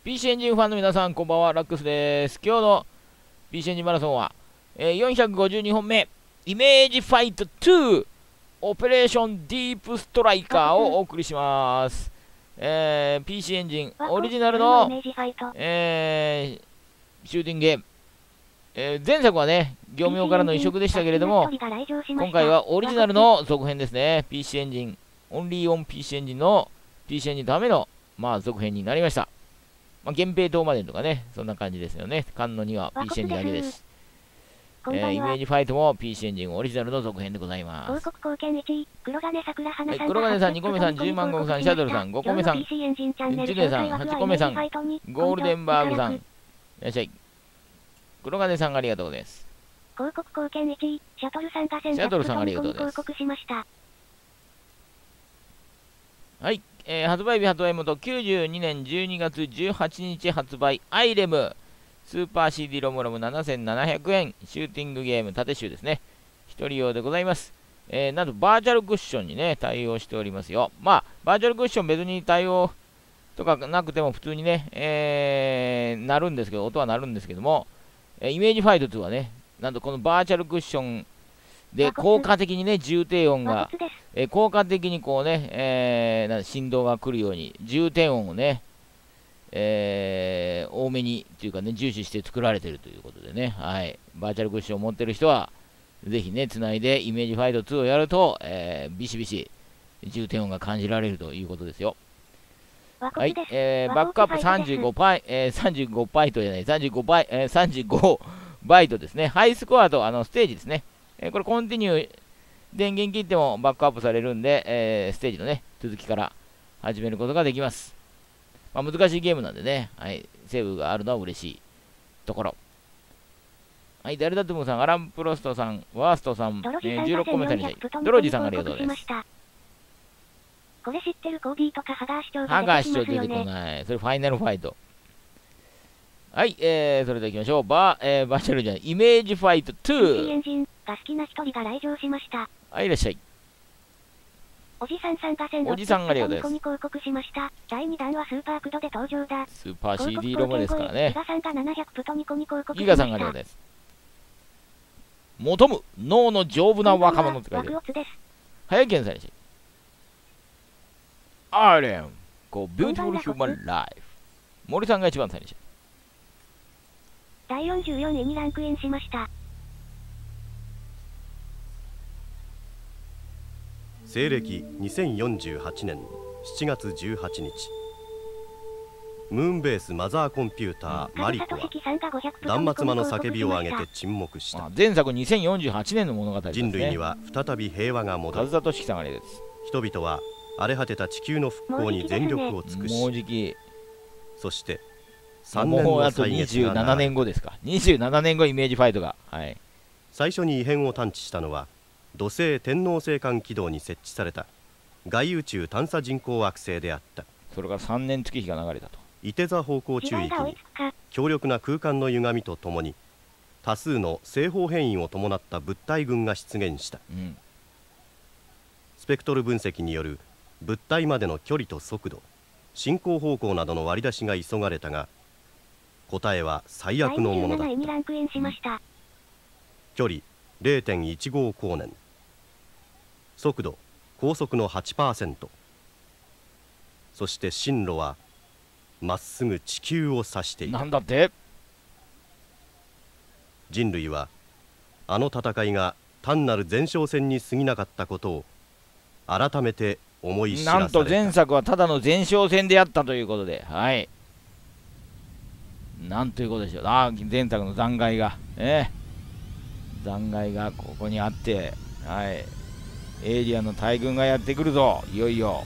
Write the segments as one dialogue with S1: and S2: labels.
S1: PC エンジンファンの皆さん、こんばんは、ラックスです。今日の PC エンジンマラソンは、452本目、イメージファイト2、オペレーションディープストライカーをお送りします。PC エンジンオリジナルの、シューティングゲーム。前作はね、業務用からの移植でしたけれども、今回はオリジナルの続編ですね。PC エンジン、オンリーオン PC エンジンの PC エンジンのための、続編になりました。源平島までとかね、そんな感じですよね。菅野には PC エンジンだけです。イメージファイトも PC エンジンオリジナルの続編でございます。
S2: 黒金さ
S1: ん、2個目さん、10万石さん、シャドルさん、5個目さん、ジュネさん、8個目さん、ゴールデンバーグさん、いらっしゃい。黒金さんありがとうございます。
S2: 広告貢献1位、シャトルさんが
S1: シャトルさんありがとうございます。
S2: 広告しました。
S1: はい、発売日発売元92年12月18日発売アイレムスーパー CD ロムロム7700円シューティングゲーム縦集ですね。一人用でございます。なんとバーチャルクッションにね対応しておりますよ。バーチャルクッション別に対応とかなくても普通にね、なるんですけど、音はなるんですけども、イメージファイト2はね、なんとこのバーチャルクッションで効果的にね、重低音が、効果的にこうね、振動が来るように、重低音をね、多めにというかね、重視して作られているということでね、はい、バーチャルクッションを持ってる人は、ぜひね、つないでイメージファイト2をやると、ビシビシ重低音が感じられるということですよ。はい、バックアップ35バイトじゃない、35バイトですね。ハイスコアとステージですね。これコンティニュー、電源切ってもバックアップされるんで、ステージのね、続きから始めることができます。難しいゲームなんでね、はい、セーブがあるのは嬉しいところ。はい、ダルダトゥムさん、アランプロストさん、ワーストさん、16個目にドロジーさんありがとうございます。
S2: これ知ってるコーディーとかハガー視聴
S1: 出てこない。それファイナルファイト。はい、それでは行きましょう。バーチャルじゃない、イメージファイト2。
S2: エンジンが好きな一人が来場しました。
S1: はい、いらっしゃい。
S2: おじさんさんが
S1: おじさんありがとうございます。
S2: ニコに広告しました。第2弾はスーパークドで登場だ。
S1: スーパー CD ロムですからね。
S2: ギガさんが700プトニコに広告しました。
S1: ギガさんがありがとうございます。求む脳の丈夫な若者って書いてある。早健さんにしょ。I am go beautiful human life。森さんが一番最初。
S2: 第44位にランクインしました。
S3: 西暦2048年7月18日、ムーンベースマザーコンピューターマリコは断末魔の叫びを上げて沈黙した。
S1: 前作2048年の物語ですね。
S3: 人類には再び平和が戻る。
S1: 人
S3: 々は荒れ果てた地球の復興に全力を尽くし、そして3年の歳月が
S1: 27年後ですか。27年後イメージファイトが、はい、
S3: 最初に異変を探知したのは土星天王星間軌道に設置された外宇宙探査人工惑星であった。
S1: それから3年月日が流れたと。
S3: いて座方向中域に強力な空間の歪みとともに多数の正方変異を伴った物体群が出現した。スペクトル分析による物体までの距離と速度、進行方向などの割り出しが急がれたが、答えは最悪のものだった。距離 0.15 光年、速度高速の 8%、そして進路はまっすぐ地球を指していた。
S1: なんだって？
S3: 人類はあの戦いが単なる前哨戦に過ぎなかったことを改めて思い知らされた。
S1: なんと前作はただの前哨戦であったということで、はい、なんということでしょう。前作の残骸が残骸がここにあって、はい、エイリアンの大軍がやってくるぞ。いよいよ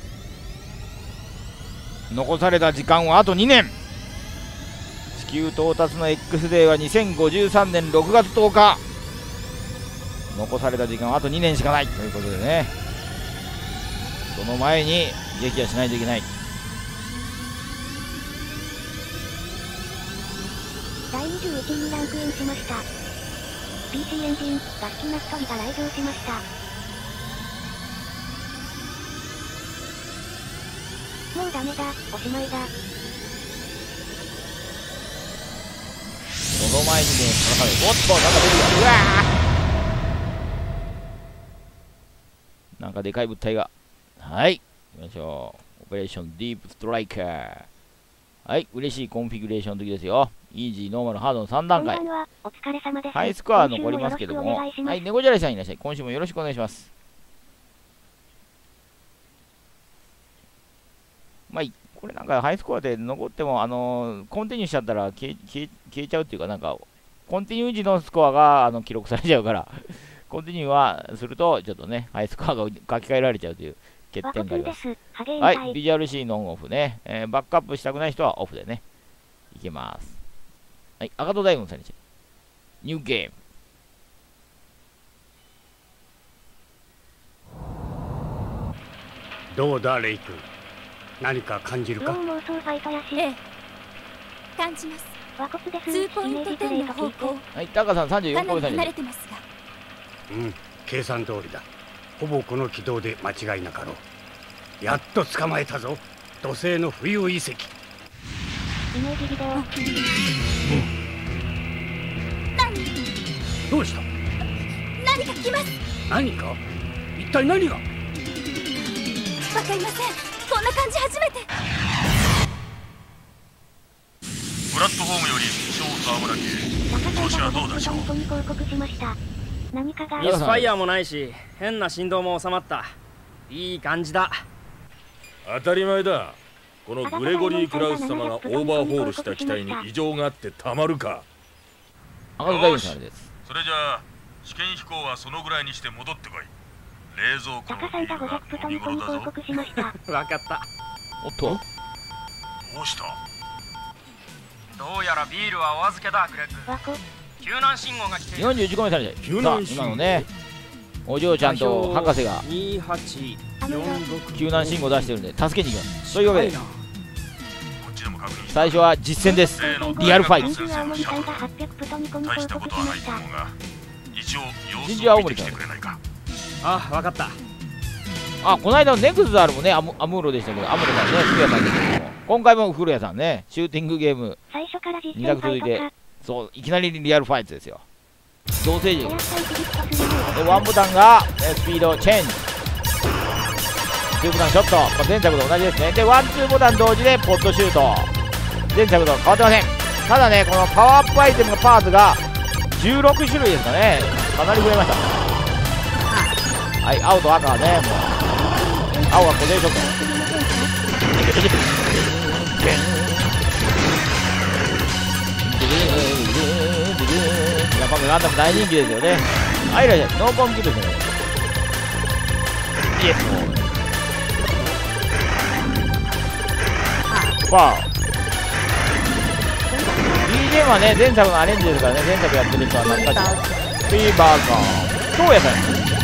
S1: 残された時間はあと2年。地球到達の X デーは2053年6月10日。残された時間はあと2年しかないということでね、その前に撃破しないといけない。
S2: 第21位にランクインしました。PC エンジンが好きな一人が来場しました。もうダメだ、おしまいだ。
S1: その前にね、おっと、なんか出てきた。うわー、なんかでかい物体が。はい、行きましょう。オペレーションディープストライカー。はい、嬉しいコンフィグレーションの時ですよ。イージー、ノーマル、ハードの3段階。
S2: お疲れ様です。
S1: ハイスコア残りますけども。はい、ネゴジャレさんいらっしゃい。今週もよろしくお願いします。まあ、これなんかハイスコアで残っても、コンティニューしちゃったら消えちゃうっていうか、なんか、コンティニュー時のスコアが記録されちゃうから、コンティニューはすると、ちょっとね、ハイスコアが書き換えられちゃうという欠点があります。はい、ビジュアル C ノンオフね、バックアップしたくない人はオフでね、いけます。はい、赤戸大軍さんにして、ニューゲーム。
S4: どうだ、レイ君。何か感じるか？
S2: 妄想ファイトやし。
S5: ええ、感じます。
S2: 和骨です。
S5: 2ポイント10の方向。
S1: はい、タカさん34個目さんに。
S5: 離れてますが。
S4: 計算通りだ。ほぼこの軌道で間違いなかろう。やっと捕まえたぞ。土星の浮遊遺跡。
S2: イメージビデオ。
S4: どうした？
S5: 何か来ます。
S4: 何か？一体何が？
S5: わかりません。こんな感じ初めて。
S6: プラットフォームより小沢村家、調子はどうでしょう。
S7: ミスファイヤーもないし、変な振動も収まった。いい感じだ。
S6: 当たり前だ。このグレゴリー・クラウス様がオーバーホールした機体に異常があってたまるか。
S1: よし、
S6: それじゃあ試験飛行はそのぐらいにして戻ってこい。冷蔵庫のビールが飲み頃だぞ。
S7: わかった。
S1: おっと、
S6: どうした？
S7: どうやらビールはお預けだ、グレッグ。救難信号が来ている。
S1: 41個目されて、さあ今のね、お嬢ちゃんと博士が救難信号出してるんで助けに行きます。というわけで最初は実戦です。リアルファイト。
S6: 大したことはないと思うが、一応
S1: 人事は青森から。
S7: あ、わかった。
S1: あ、この間のネクスザールもね、アムーロでしたけど、アムロさんね、古谷さんですけども、今回も古谷さんね、シューティングゲーム2作続いて、そう、いきなりリアルファイトですよ。同性陣でワンボタンがスピードチェンジ、2ボタンショット、まあ、前作と同じですね。でワンツーボタン同時でポッドシュート、前作と変わってません。ただね、このパワーアップアイテムのパーツが16種類ですかね、かなり増えました。はい、青と赤はね、もう青が固定ショット、やっぱガンダム大人気ですよね。はい、いらっしゃい。ノーコンキルですね。イエス。わあ。BGM はね、前作のアレンジですからね、前作やってる人は懐かしい。フィーバーガー。超野菜。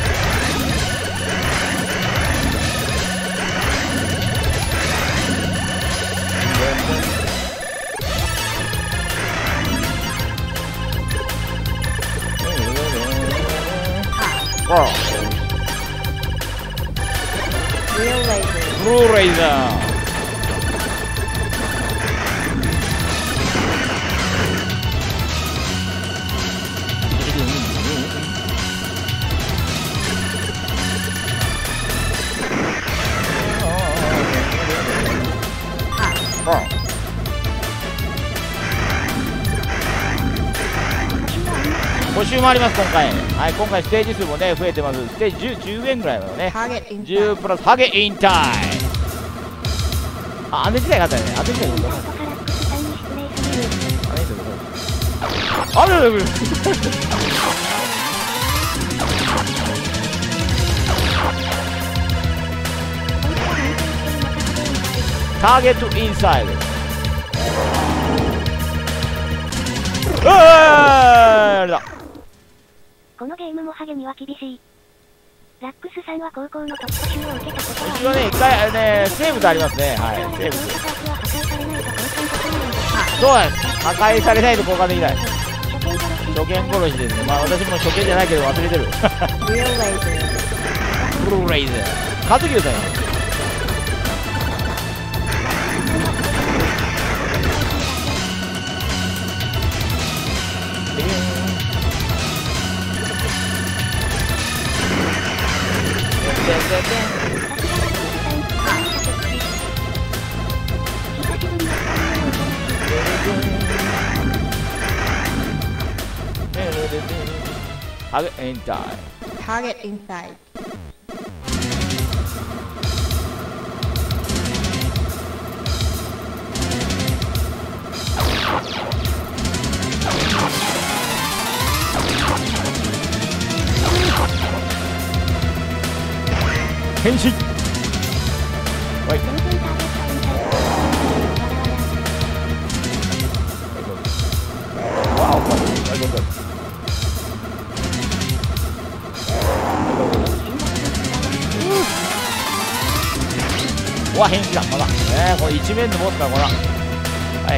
S1: ブルーレイザー。5周もあります今回。はい、今回ステージ数もね増えてます。ステージ 10円ぐらいなのね。10プラスハゲインタイム。あ、あれ自体があったよね。あれ自体があった。あれれれれ。ターゲットインサイド。あれだ。
S2: このゲームもハゲには厳しい。ラックスさんは高校のトップ集を受けたことは
S1: 一応ね、一回ね、セーブとありますね。はい、セーブ。そうです。破壊されないと交換できない。初見殺しですね。まあ私も初見じゃないけど忘れてる。ブルーレイズ。カズギュウさんや。 Target inside.
S5: Target inside.
S1: 変身。はい。わお、これ。うわ、変身だ、まだ。これ一面のボスだ、これ。はい。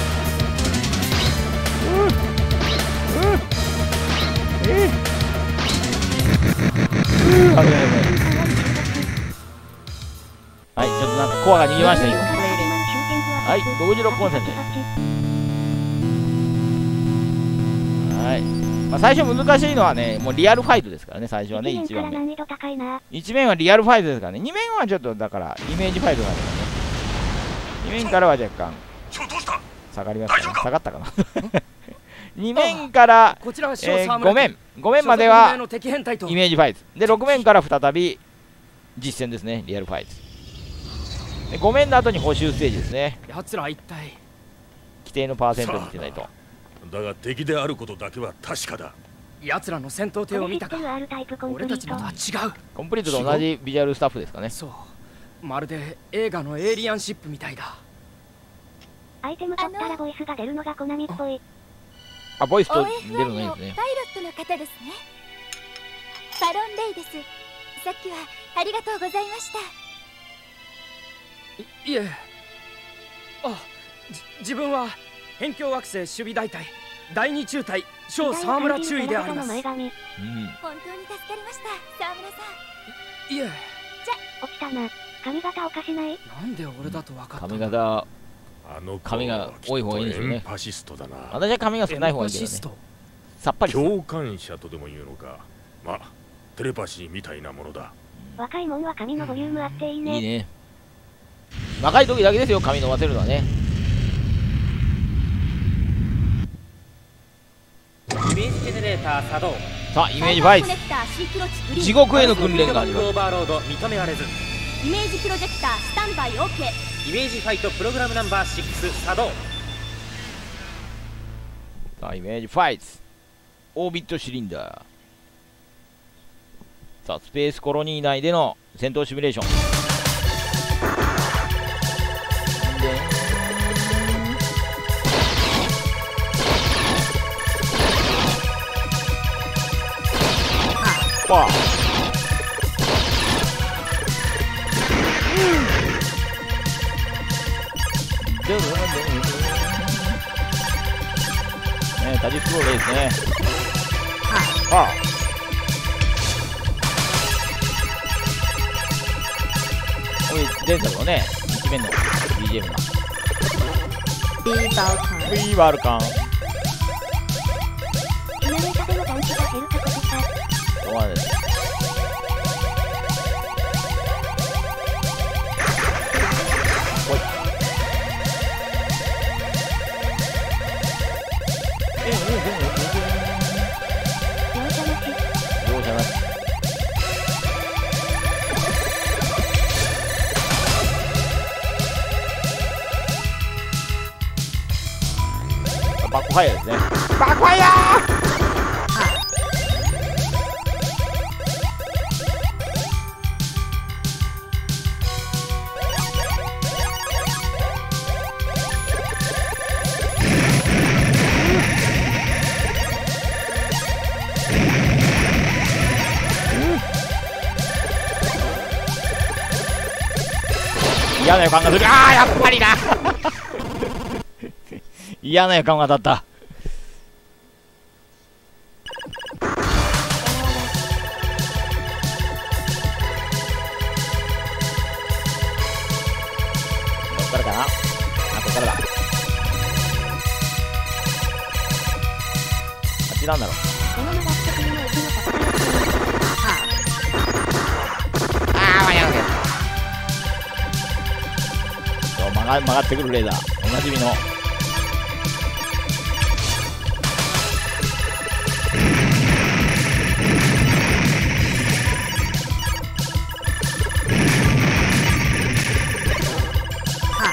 S1: はい、ちょっとなんかコアが逃げました今。はい、66コンセント。はい。まあ、最初難しいのはね、もうリアルファイトですからね、最初はね、1番目。1面はリアルファイトですからね、2面はちょっとだから、イメージファイトがあるからね。2面からは若干、下がりますかね。下がったかな。2面から5面まではイメージファイトで、6面から再び実戦ですね、リアルファイトで、5面の後に補修ステージですね。
S7: 奴ら一体
S1: 規定のパーセントにいってないと。
S6: だが敵であることだけは確かだ。
S7: 奴らの戦闘艇を見たか。俺たちのとは違う。
S1: コンプリートと同じビジュアルスタッフですかね。
S7: そう、まるで映画のエイリアンシップみたいだ。
S2: アイテム取ったらボイスが出るのがコナミっぽい。
S1: あ、ボイスと出るのいいですね。
S5: パイロットの方ですね。バロンレイです。さっきはありがとうございました。
S7: いえ、自分は辺境惑星守備大隊第2中隊小沢村中尉であります。
S5: 本当に助かりました、沢村さ
S7: ん。いえ、
S2: 落ちたな。髪型おかしない？
S7: なんで俺だと分かった？
S1: 髪型、髪が多い方がいいんですよね。私は髪が少ない方がいいけどね。さっぱり
S6: 共感者とでも言うのか。まあテレパシーみたいなものだ。
S2: 若いもんは髪のボリュームあっていいね。
S1: いいね。若い時だけですよ、髪伸ばせるのはね。
S8: イメージジェネレーター作動。
S1: さあ、イメージファイト。地獄への訓練が始まる。
S8: オーバーロード認められず。
S5: イメージプロジェクタースタンバイ OK。
S8: イメージファイトプログラムナンバー6作動。
S1: さあ、イメージファイト。オービットシリンダー。さあ、スペースコロニー内での戦闘シミュレーション。わあ、タジスローですね。こういう前作のね、1面の BGM がビーバルカン。
S2: ちなみに壁の団地が減るとこでした。
S1: そうなんです。ほい。容赦なし。バックファイヤーですね。バックファイヤー。嫌な予感がする。ああ、やっぱりな。嫌な予感が当たった。どっからかな。あ、ここからだ。あっちなんだろう。ああ、間に合わなかった。曲がってくるレーダー、おなじみの。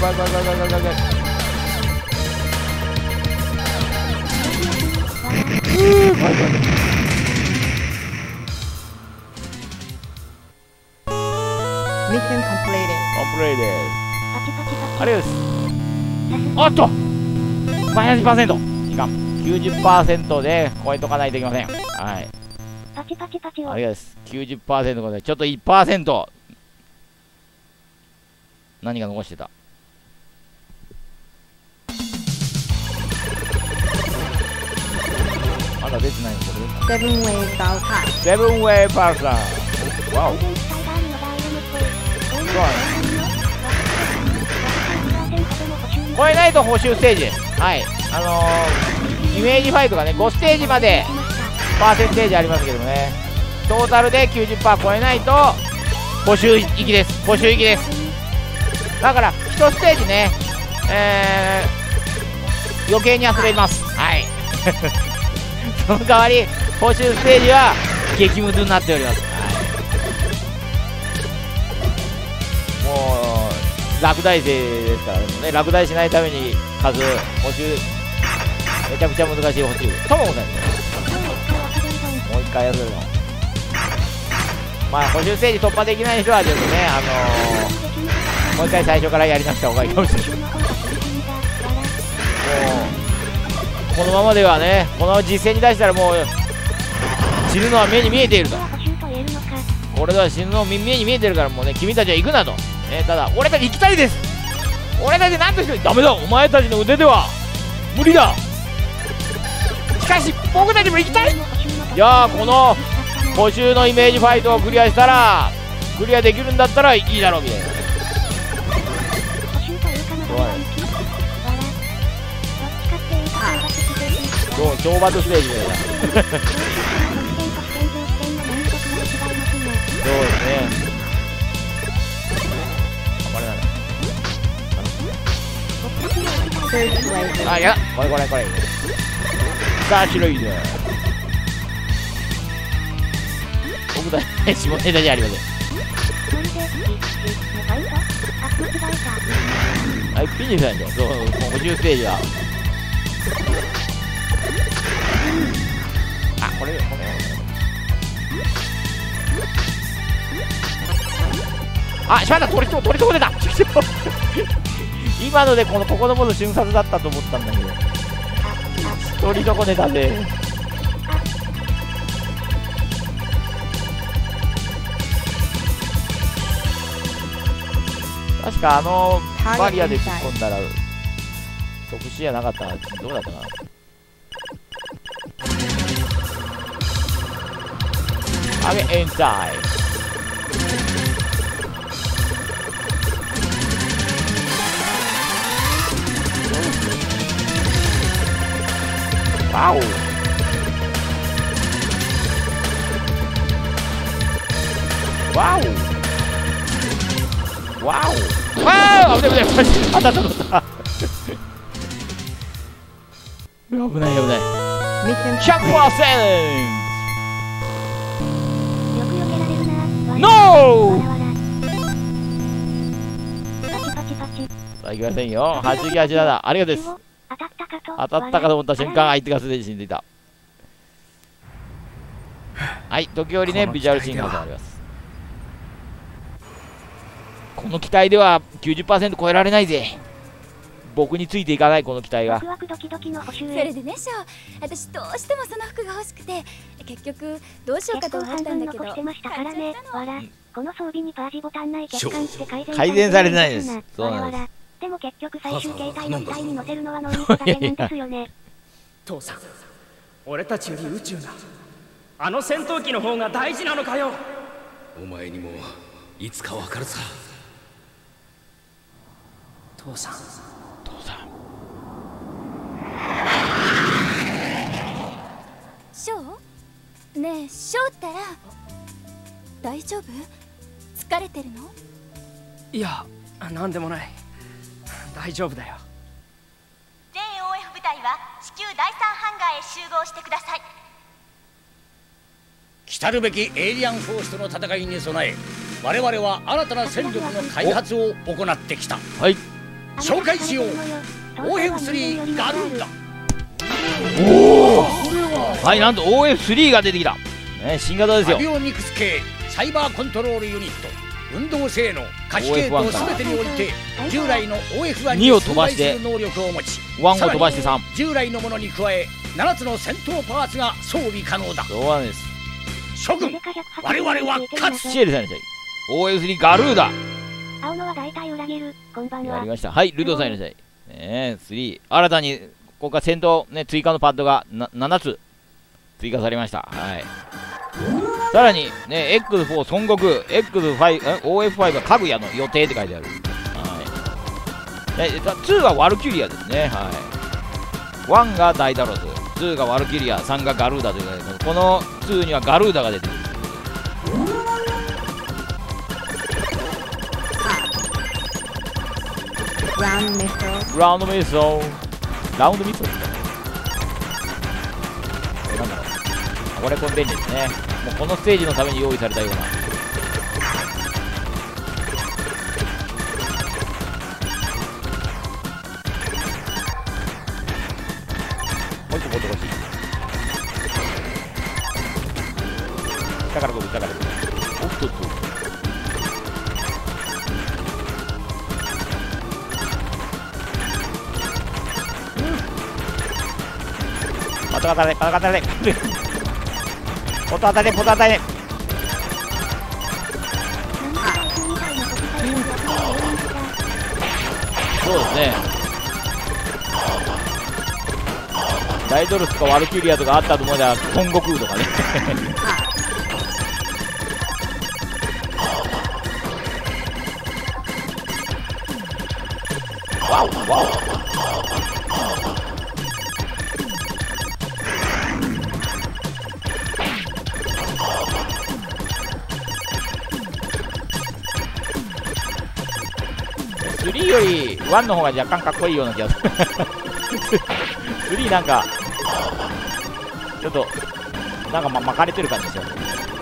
S1: 怖い怖い怖い怖い怖い怖い怖い。
S9: ミッションコンプリート。
S1: コンプレイです。ありがとうございます。おっとマイナス 1%。いかん。90% で超えとかないといけません。はい。
S2: パチパチパチを。
S1: ありがとうございます。90% でちょっと 1%。何が残してた。まだ出てないのこれ。
S9: セブンウェイバウター。
S1: セブンウェイバウター。わお。超えないと補修ステージです。はい。イメージファイトがね、5ステージまでパーセンテージありますけどもね、トータルで 90% 超えないと補修行きです。補修行きです。だから1ステージね、余計に遊べます。はい。その代わり補修ステージは激ムズになっております。はい、もう落第生ですからね、落第しないために数補修めちゃくちゃ難しい補修ともございます。もう一回やるの。まあ補修ステージ突破できない人はちょっとね、もう一回最初からやり直した方がいいかもしれない。もうこのままではね、この実戦に出したらもう死ぬのは目に見えていると。これでは死ぬの目に見えてるから、もうね、君たちは行くなと、ただ俺たち行きたいです。俺たち何としてもダメだ。お前たちの腕では無理だ。しかし僕たちも行きたい。じゃあこの補修のイメージファイトをクリアしたらクリアできるんだったらいいだろうみたいな。そう、超バトステージみたいな。そうですね。これなんだ。あ、いや、これ。さあ、白いね。僕だけ下ネタじゃありません。はい、ピニフなんだよ。そう、補充ステージは。あ、これ。あ、しまった、取り損ねた。今のでここのボス瞬殺だったと思ったんだけど、取り損ねたぜ。確かバリアで突っ込んだら特殊じゃなかったな。どうだったかな。あげエンサイワオワオわお、危ない。当たった。危ない。100%。ノー。さあ、いきませんよ。8987、ありがとうです。当たったかと思った瞬間、相手がすでに死んでいた。はい、時折ね、ビジュアルシンガーがあります。この機体では 90% 超えられないぜ。僕についていかない、この機体が。
S5: それでね、ショー、私どうしてもその服が欲しくて、結局どうしようかと思ったんだけど。
S2: この装備にパージボタンない欠陥して
S1: 改善されてないです。そうなんです。
S2: でも結局最終形態の機体に乗せるのはノイミコだけなんですよね。
S7: 父さん、俺たちより宇宙があの戦闘機の方が大事なのかよ。
S4: お前にもいつかわかるさ。
S7: 父さん。
S5: ショー？ねえ、ショーったら大丈夫？疲れてるの？
S7: いや、なんでもない。大丈夫だよ。
S10: 全 OF 部隊は地球第3ハンガーへ集合してください。
S11: 来るべきエイリアンフォースとの戦いに備え、我々は新たな戦力の開発を行ってきた。
S1: はい、
S11: 紹介しよう。OF3 ガルーダ。
S1: はい、なんと OF3 が出てきた、ね、新型ですよ。
S11: アビオニクス系サイバーコントロールユニット、運動性能、可視系統すべてにおいて従来の OF1 に相対する能力を持ち、
S1: 1を飛ばして3、
S11: 従来のものに加え7つの戦闘パーツが装備可能だ。
S1: そうなんです。
S11: 諸君、我々は勝つ。
S1: シエルさんにしたい OF3 ガルーダ。
S2: 青のは大体裏切る。こんばんは。
S1: やりました。はい、ルドさんいらっしゃい。3、新たにここから戦闘、ね、追加のパッドが7つ追加されました。はい。さらに、ね、X4 孫悟空、X5、OF5 はかぐやの予定って書いてある。はい。2はワルキュリアですね。はい。1がダイダロス、2がワルキュリア、3がガルーダということで、この2にはガルーダが出てくる。
S9: ラウンドミソル。
S1: ラウンドミソル。ラウンドミソル。なんだろう。これ便利ですね。もうこのステージのために用意されたような。もう一個持ってほしい。下から飛ぶ、下から飛ぶ。おっとっと。ポト当たれ、ポト当たれ。ポト当たれ、ポト当たれ。そうですね。ダイドルスとかワルキュリアとかあったと思うじゃ、孫悟空とかね。 わおわお。3より1の方が若干かっこいいような気がする3なんかちょっとなんか巻かれてる感じですよ。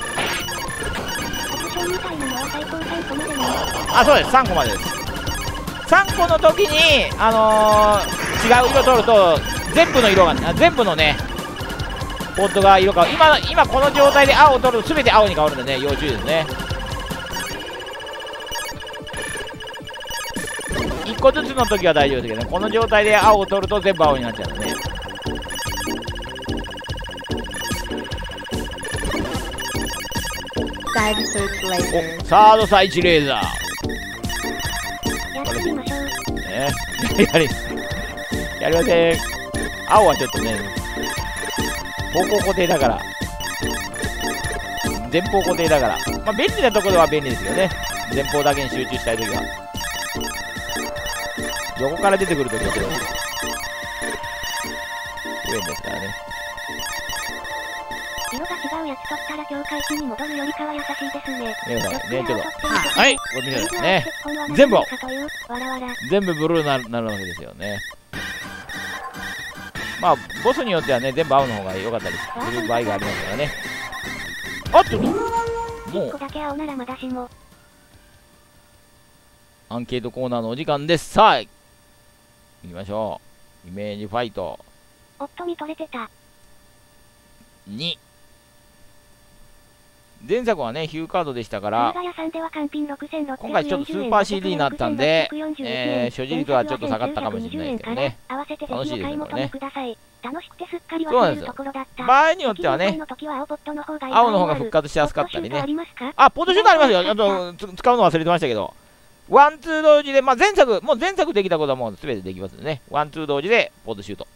S1: あ、そうです、3個までです。3個の時に違う色取ると全部の色が全部のねポットが色変わる。今この状態で青を取ると全て青に変わるんでね、要注意ですね。1個ずつの時は大丈夫ですけどね、この状態で青を取ると全部青になっちゃうんでね。お、サードサイチレーザー
S2: やってみましょう。
S1: ね、やりません。青はちょっとね方向固定だから、前方固定だから、まあ便利なところは便利ですよね。前方だけに集中したいときは。横から出てくるときは不便ですからね。
S2: 色が違うやつ取ったら境界値に戻るよりかは優しいですね。
S1: ねちょっとはいこっちですね。全部全部ブルーになるわけですよね。まあボスによってはね全部青の方が良かったりする場合がありますからね。あっともう
S2: 1個だけ青ならまだしも。
S1: アンケートコーナーのお時間です。さあ行きましょう。イメージファイト。
S2: おっと見とれてた。
S1: 2前作はねヒューカードでしたから今回ちょっとスーパー CD になったんで、所持率はちょっと下がったかもしれないですけどね。楽しいですねこれね。そうなんですよ。場合によってはね青の方が復活しやすかったりね。あ、ポートシュートありますよ。あと使うの忘れてましたけど、ワンツー同時で、まあ前作できたことはもう全てできますね。ワンツー同時でポートシュート。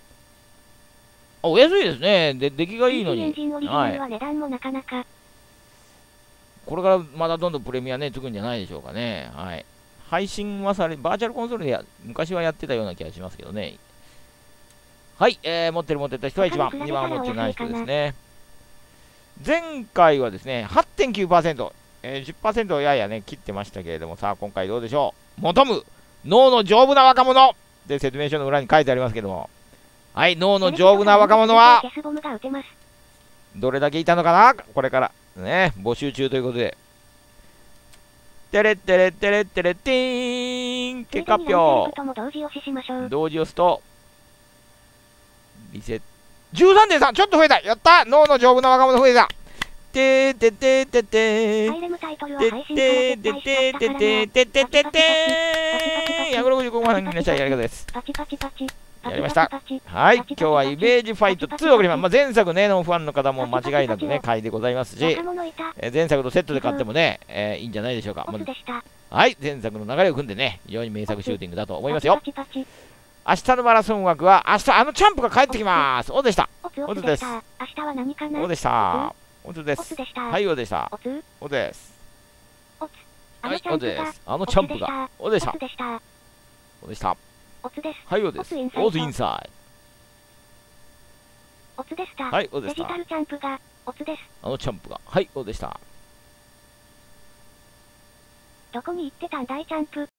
S1: お安いですね。で出来がいいのに。はい。これからまだどんどんプレミアねつくんじゃないでしょうかね。はい。配信はバーチャルコンソールで昔はやってたような気がしますけどね。はい、持ってた人は1番、2番は持ってない人ですね。前回はですね、8.9%、10% ややね、切ってましたけれども、さあ、今回どうでしょう。求む脳の丈夫な若者で説明書の裏に書いてありますけども、はい、脳の丈夫な若者は、どれだけいたのかなこれから、ね、募集中ということで。てれってれってれってれってーん結果発表。同時押すと、リセット。13.3! ちょっと増えたやった脳の丈夫な若者増えたてーててててーててててててててて165万人いらっしゃい。やり方です。やりました。はい、今日はイメージファイト2を送ります。まあ、前作ねのファンの方も間違いなくね買いでございますし、前作とセットで買ってもね、いいんじゃないでしょうか。はい、前作の流れを組んでね非常に名作シューティングだと思いますよ。明日のマラソン枠は明日あのチャンプが帰ってきます。おでした。おでです。おでした。おでです。はい、おでした。おです。はい、おです。あのチャンプがおでした。おでした。はい、おです。オズインサイ。はい、おでした。あのチャンプがはい、おでした。
S2: どこに行ってたんだいチャンプ。